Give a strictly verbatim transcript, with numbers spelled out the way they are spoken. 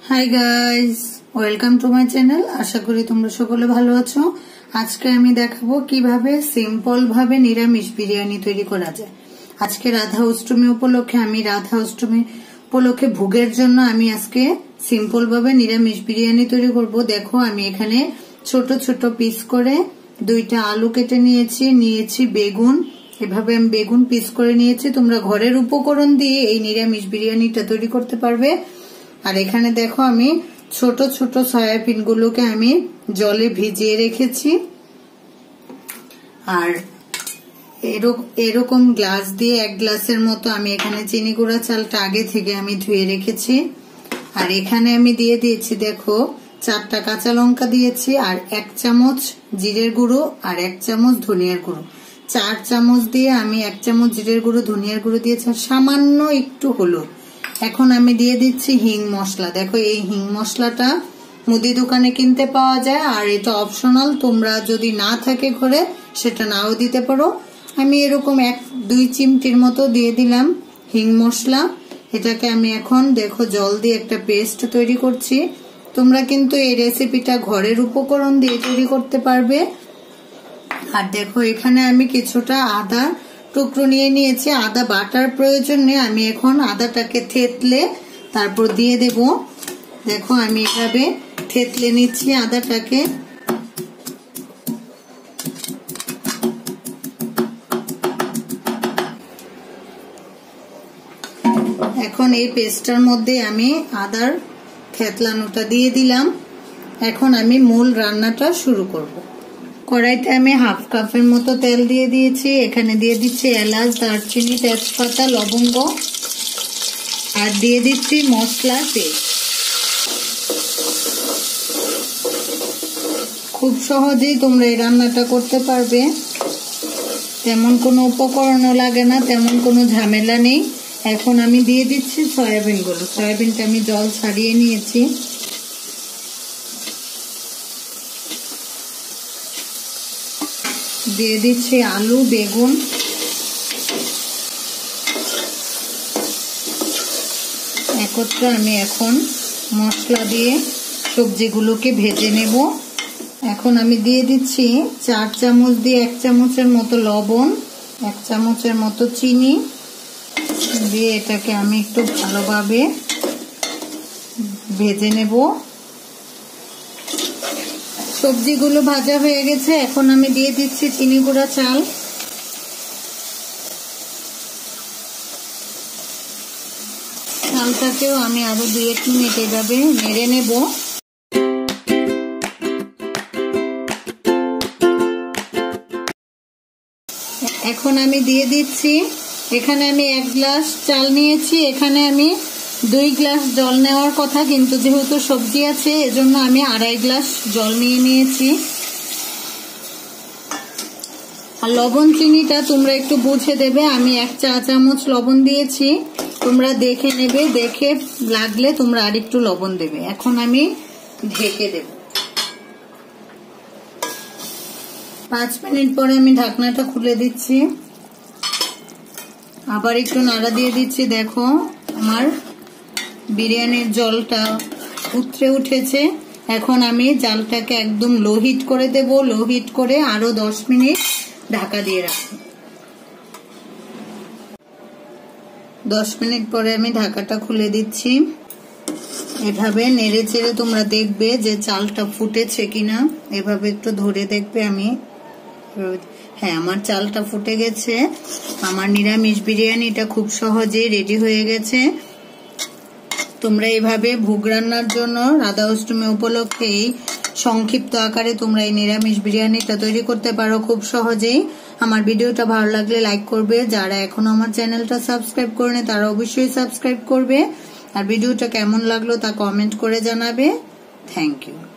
High guys welcome to my channel. आशा करी तुम्हारा सकले भालो आछो। आज के आमी देखाबो किभाबे सिम्पल भावे निरामिष बिरियानी तैरी करा जाय। आज के राधा अष्टमी उपलक्षे आमी राधा अष्टमी उपलक्षे भोगेर जन्य आमी आजके सिम्पल भावे निरामिष बिरियानी तैरी करबो। देखो आमी एखाने छोटो छोटो पिस करे दुइटा आलू केटे नियेछि, नियेछि बेगुन, एभाबे आमी बेगुन पिस करे नियेछि। तोमरा घरेर उपकरण दिये एई निरामिष बिरियानिटा तैरी करते पारबे। আর এখানে দেখো আমি ছোট ছোট সয়াবিন গুলোকে আমি জলে ভিজিয়ে রেখেছি। আর এরকম গ্লাস দিয়ে এক গ্লাসের মতো আমি এখানে চিনি গুঁড়া চালটা আগে থেকে আমি ধুয়ে রেখেছি। আর এখানে আমি দিয়ে দিয়েছি দেখো চারটা কাঁচা লঙ্কা দিয়েছি, আর এক চামচ জিরের গুঁড়ো আর এক চামচ ধনিয়ার গুঁড়ো। চার চামচ দিয়ে আমি এক চামচ জিরের গুঁড়ো ধনিয়ার গুঁড়ো দিয়েছি, আর সামান্য একটু হলুদ। এখন আমি দিয়ে দিচ্ছি হিং মশলা। দেখো এই হিং মশলাটা মুদি দোকানে কিনতে পাওয়া যায়, আর এটা অপশনাল, তোমরা যদি না থাকে ঘরে সেটা নাও দিতে পারো। আমি এরকম এক দুই চিমটির মতো দিয়ে দিলাম হিং মশলা। এটাকে আমি এখন দেখো জল দিয়ে একটা পেস্ট তৈরি করছি। তোমরা কিন্তু এই রেসিপিটা ঘরের উপকরণ দিয়ে তৈরি করতে পারবে। আর দেখো এখানে আমি কিছুটা আদা টুকরো নিয়ে নিয়েছি। আদা বাটার প্রয়োজন নেই, আমি এখন আদাটাকে থেতলে তারপর দিয়ে দেব। দেখো আমি এভাবে থেতলে নিচ্ছি আদাটাকে। এখন এই পেস্টটার মধ্যে আমি আদার থেতলানোটা দিয়ে দিলাম। এখন আমি মূল রান্নাটা শুরু করব। কড়াইতে আমি হাফ কাপের মতো তেল দিয়ে দিয়েছি। এখানে দিয়ে দিচ্ছি এলাচ, দারচিনি, তেজপাতা, লবঙ্গ, আর দিয়ে দিচ্ছি মশলার পেস্ট। খুব সহজেই তোমরা এই রান্নাটা করতে পারবে, তেমন কোনো উপকরণও লাগে না, তেমন কোনো ঝামেলা নেই। এখন আমি দিয়ে দিচ্ছি সয়াবিন গুলো। সয়াবিনটা আমি জল ছাড়িয়ে নিয়েছি। দিয়ে দিচ্ছি আলু, বেগুন, একত্রে আমি এখন মশলা দিয়ে সবজিগুলোকে ভেজে নেব। এখন আমি দিয়ে দিচ্ছি চার চামচ দিয়ে এক চামচের মতো লবণ, এক চামচের মতো চিনি দিয়ে এটাকে আমি একটু ভালোভাবে ভেজে নেব। সবজিগুলো ভাজা হয়ে গেছে। এখন আমি দিয়ে দিচ্ছি চিনি গুঁড়া চাল। চালটাকেও আমি আরো দুই এক মিনিট এভাবে নেড়ে নেব। এখন আমি দিয়ে দিচ্ছি, এখানে আমি এক গ্লাস চাল নিয়েছি, এখানে আমি দুই গ্লাস জল নেওয়ার কথা, কিন্তু যেহেতু সবজি আছে এজন্য আমি আড়াই গ্লাস জল নিয়ে নিয়েছি। আর লবণ চিনিটা তোমরা একটু বুঝে দেবে। আমি এক চা চামচ লবণ দিয়েছি, তোমরা দেখে নেবে, দেখে লাগলে তোমরা আরেকটু লবণ দেবে। এখন আমি ঢেকে দেব। পাঁচ মিনিট পরে আমি ঢাকনাটা খুলে দিচ্ছি, আবার একটু নাড়া দিয়ে দিচ্ছি। দেখো আমার বিরিয়ানির জলটা উতরে উঠেছে। এখন আমি জালটাকে একদম লো হিট করে দেব। লো হিট করে আরো দশ মিনিট ঢাকা দিয়ে রাখবো। দশ মিনিট পরে আমি ঢাকাটা খুলে দিচ্ছি। এভাবে নেড়ে চেড়ে তোমরা দেখবে যে চালটা ফুটেছে কিনা, এভাবে একটু ধরে দেখবে। আমি হ্যাঁ, আমার চালটা ফুটে গেছে। আমার নিরামিষ বিরিয়ানিটা খুব সহজেই রেডি হয়ে গেছে। তোমরা এইভাবে ভোগ রান্নার জন্য রাধা অষ্টমী উপলক্ষে এই সংক্ষিপ্ত আকারে তোমরা এই নিরামিষ বিরিয়ানিটা তৈরি করতে পারো খুব সহজেই। আমার ভিডিওটা ভালো লাগলে লাইক করবে, যারা এখনো আমার চ্যানেলটা সাবস্ক্রাইব করেনি তারা অবশ্যই সাবস্ক্রাইব করবে। আর ভিডিওটা কেমন লাগলো তা কমেন্ট করে জানাবে। Thank you.